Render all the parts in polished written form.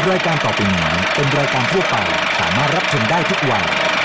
รายการต่อไปนี้เป็นรายการทั่วไปสามารถรับชมได้ทุกวัย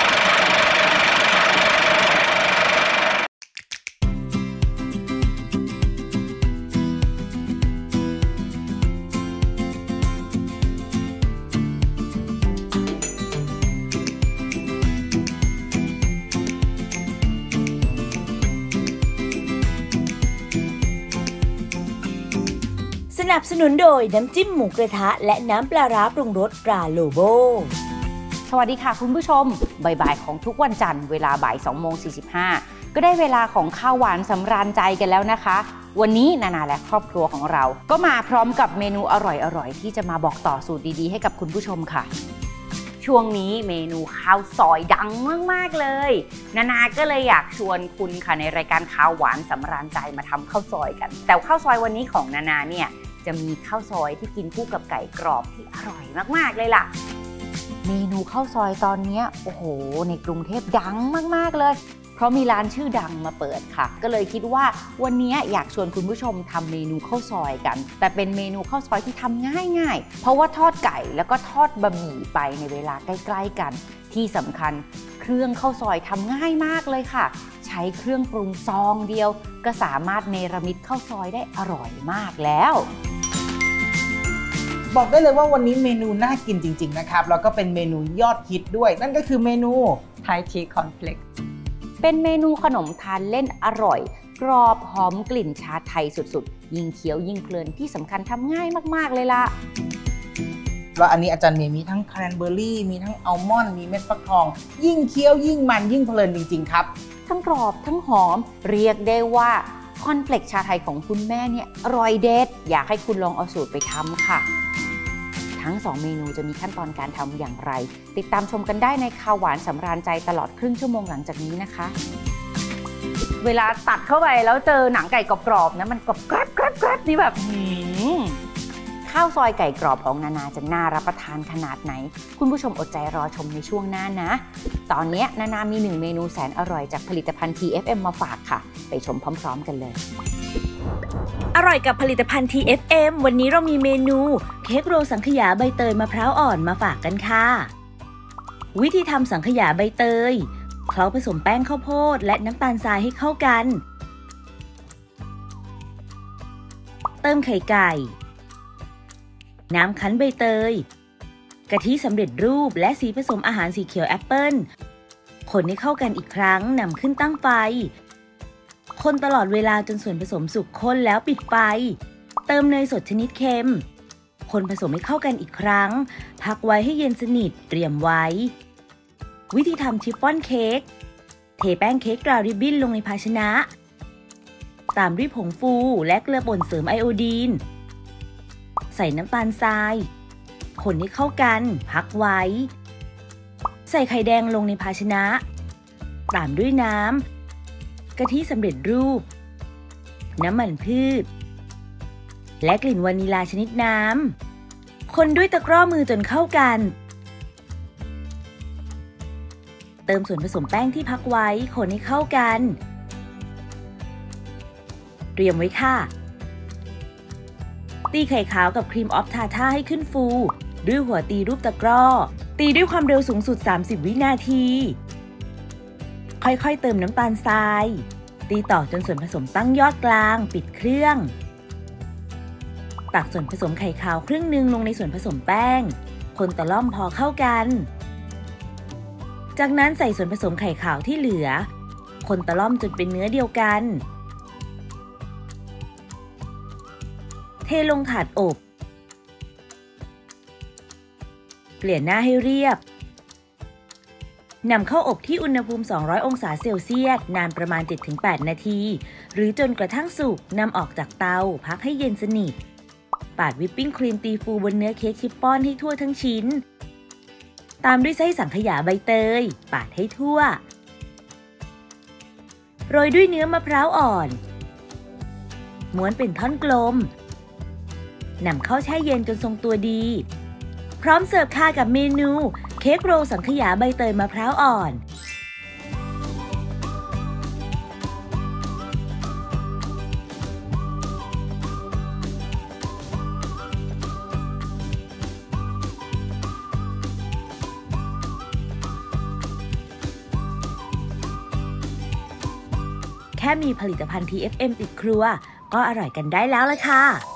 สนับสนุนโดยน้ำจิ้มหมูกระทะและน้ำปลาร้าปรุงรสตราโลโบสวัสดีค่ะคุณผู้ชมบ่ายๆของทุกวันจันทร์เวลาบ่าย 2:45 ก็ได้เวลาของข้าวหวานสำราญใจกันแล้วนะคะวันนี้นานาและครอบครัวของเราก็มาพร้อมกับเมนูอร่อยๆที่จะมาบอกต่อสูตรดีๆให้กับคุณผู้ชมค่ะช่วงนี้เมนูข้าวซอยดังมากๆเลยนานาก็เลยอยากชวนคุณค่ะในรายการข้าวหวานสำราญใจมาทำข้าวซอยกันแต่ข้าวซอยวันนี้ของนานาเนี่ยจะมีข้าวซอยที่กินคู่กับไก่กรอบที่อร่อยมากๆเลยล่ะเมนูข้าวซอยตอนนี้โอ้โหในกรุงเทพดังมากๆเลยเพราะมีร้านชื่อดังมาเปิดค่ะก็เลยคิดว่าวันนี้อยากชวนคุณผู้ชมทำเมนูข้าวซอยกันแต่เป็นเมนูข้าวซอยที่ทำง่ายๆเพราะว่าทอดไก่แล้วก็ทอดบะหมี่ไปในเวลาใกล้ๆกันที่สำคัญเครื่องข้าวซอยทำง่ายมากเลยค่ะใช้เครื่องปรุงซองเดียวก็สามารถเนรมิตข้าวซอยได้อร่อยมากแล้วบอกได้เลยว่าวันนี้เมนูน่ากินจริงๆนะครับแล้วก็เป็นเมนูยอดฮิตด้วยนั่นก็คือเมนูไทยทีคอนเฟลกเป็นเมนูขนมทานเล่นอร่อยกรอบหอมกลิ่นชาไทยสุดๆยิ่งเคี้ยวยิ่งเพลินที่สำคัญทำง่ายมากๆเลยล่ะแล้วอันนี้อาจารย์เมย์มีทั้งแครนเบอร์รี่มีทั้งอัลมอนด์มีเม็ดฟักทองยิ่งเคี้ยวยิ่งมันยิ่งเพลินจริงๆครับทั้งกรอบทั้งหอมเรียกได้ว่าคอนเฟลกชาไทยของคุณแม่เนี่ยอร่อยเด็ดอยากให้คุณลองเอาสูตรไปทำค่ะทั้ง2เมนูจะมีขั้นตอนการทำอย่างไรติดตามชมกันได้ในข้าวหวานสำราญใจตลอดครึ่งชั่วโมงหลังจากนี้นะคะเวลาตัดเข้าไปแล้วเจอหนังไก่กรอบๆนะมันกรอบกรับนี่แบบข้าวซอยไก่กรอบของนานาจะน่ารับประทานขนาดไหนคุณผู้ชมอดใจรอชมในช่วงหน้านะตอนนี้นานามี1เมนูแสนอร่อยจากผลิตภัณฑ์ TFM มาฝากค่ะไปชมพร้อมๆกันเลยอร่อยกับผลิตภัณฑ์ TFM วันนี้เรามีเมนูเค้กโรลสังขยาใบเตยมะพร้าวอ่อนมาฝากกันค่ะวิธีทำสังขยาใบเตยเคล้าผสมแป้งข้าวโพดและน้ำตาลทรายให้เข้ากันเติมไข่ไก่น้ำคั้นใบเตยกะทิสำเร็จรูปและสีผสมอาหารสีเขียวแอปเปิ้ลคนให้เข้ากันอีกครั้งนำขึ้นตั้งไฟคนตลอดเวลาจนส่วนผสมสุกข้นแล้วปิดไฟเติมเนยสดชนิดเค็มคนผสมให้เข้ากันอีกครั้งพักไว้ให้เย็นสนิทเตรียมไว้วิธีทำชิฟฟ่อนเค้กเทแป้งเค้กตราริบบิ้นลงในภาชนะตามด้วยผงฟูและเกลือป่นเสริมไอโอดีนใส่น้ำตาลทรายคนให้เข้ากันพักไว้ใส่ไข่แดงลงในภาชนะตามด้วยน้ำกะทิสำเร็จรูปน้ำมันพืชและกลิ่นวานิลาชนิดน้ำคนด้วยตะกร้อมือจนเข้ากันเติมส่วนผสมแป้งที่พักไว้คนให้เข้ากันเตรียมไว้ค่ะตีไข่ขาวกับครีมออฟทาท่าให้ขึ้นฟูด้วยหัวตีรูปตะกร้อตีด้วยความเร็วสูงสุด30วินาทีค่อยๆเติมน้ำตาลทรายตีต่อจนส่วนผสมตั้งยอดกลางปิดเครื่องตักส่วนผสมไข่ขาวครึ่งนึงลงในส่วนผสมแป้งคนตะล่อมพอเข้ากันจากนั้นใส่ส่วนผสมไข่ขาวที่เหลือคนตะล่อมจนเป็นเนื้อเดียวกันเทลงถาดอบเปลี่ยนหน้าให้เรียบนำเข้าอบที่อุณหภูมิ200องศาเซลเซียสนานประมาณ 7-8 นาทีหรือจนกระทั่งสุกนำออกจากเตาพักให้เย็นสนิทปาดวิปปิ้งครีมตีฟูบนเนื้อเค้กชิฟฟ่อนให้ทั่วทั้งชิ้นตามด้วยไส้สังขยาใบเตยปาดให้ทั่วโรยด้วยเนื้อมะพร้าวอ่อนม้วนเป็นท่อนกลมนำเข้าแช่เย็นจนทรงตัวดีพร้อมเสิร์ฟค่ะกับเมนูเค้กโรลสังขยาใบเตยมะพร้าวอ่อนแค่มีผลิตภัณฑ์ TFM ติดครัวก็อร่อยกันได้แล้วล่ะค่ะ